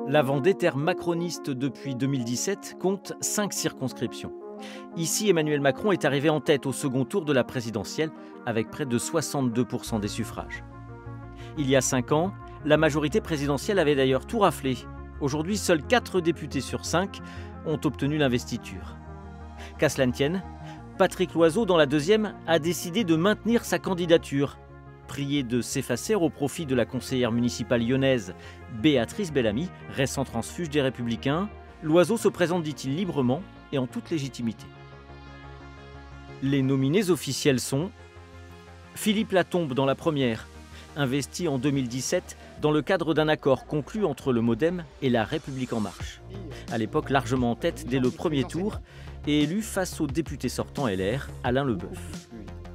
La Vendée, terre macroniste depuis 2017, compte 5 circonscriptions. Ici, Emmanuel Macron est arrivé en tête au second tour de la présidentielle avec près de 62% des suffrages. Il y a 5 ans, la majorité présidentielle avait d'ailleurs tout raflé. Aujourd'hui, seuls 4 députés sur 5 ont obtenu l'investiture. Qu'à cela ne tienne, Patrick Loiseau, dans la deuxième, a décidé de maintenir sa candidature. Prié de s'effacer au profit de la conseillère municipale lyonnaise Béatrice Bellamy, récent transfuge des Républicains, Loiseau se présente, dit-il, librement et en toute légitimité. Les nominés officiels sont Philippe Latombe dans la première, investi en 2017 dans le cadre d'un accord conclu entre le MoDem et la République En Marche. À l'époque largement en tête dès le premier tour et élu face au député sortant LR, Alain Leboeuf.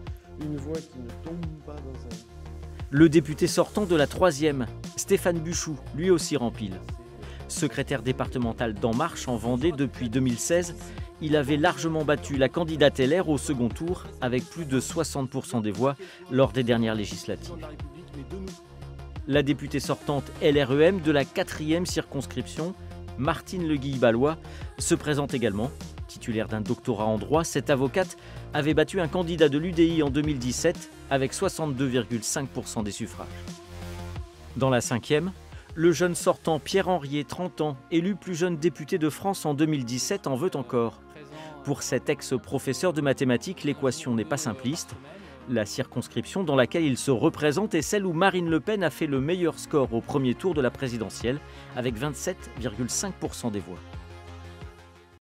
Le député sortant de la troisième, Stéphane Buchou, lui aussi rempile. Secrétaire départemental d'En Marche en Vendée depuis 2016, il avait largement battu la candidate LR au second tour avec plus de 60% des voix lors des dernières législatives. La députée sortante LREM de la 4e circonscription, Martine Le Guille-Ballois, se présente également. Titulaire d'un doctorat en droit, cette avocate avait battu un candidat de l'UDI en 2017 avec 62,5% des suffrages. Dans la 5e, le jeune sortant Pierre Henriet, 30 ans, élu plus jeune député de France en 2017, en veut encore. Pour cet ex-professeur de mathématiques, l'équation n'est pas simpliste. La circonscription dans laquelle il se représente est celle où Marine Le Pen a fait le meilleur score au premier tour de la présidentielle, avec 27,5% des voix.